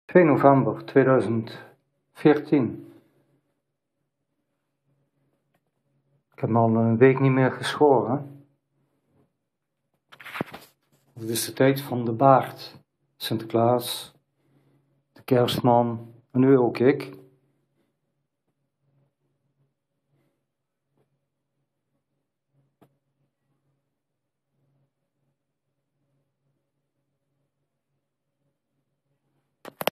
2 november 2014. Ik heb me al een week niet meer geschoren. Het is de tijd van de baard, Sinterklaas, de kerstman en nu ook ik.